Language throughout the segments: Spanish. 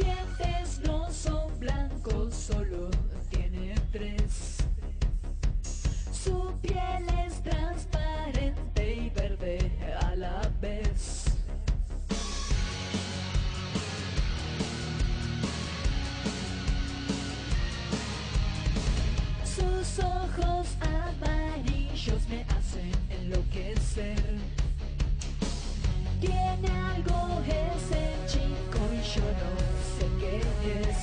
dientes no son blancos, solo tiene tres. Su piel es transparente y verde a la vez. Sus ojos amarillos me hacen enloquecer. Tiene algo ese chico y yo no sé qué es.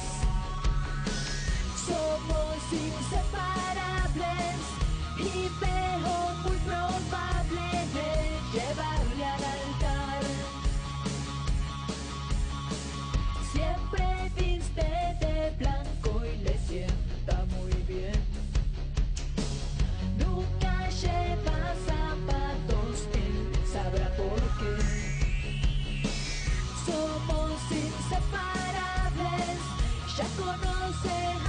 Somos inseparables y veo muy probable llevarle al altar. Siempre viste de blanco y le sienta muy bien. Nunca lleva zapatos, él sabrá por qué. Somos inseparables, ya conoce